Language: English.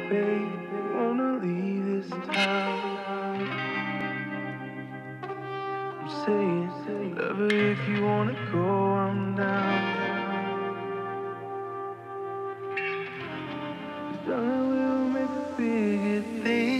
babe, wanna leave this town. I'm saying, love her if you wanna go, I'm down. 'Cause darling, we'll make a bigger thing.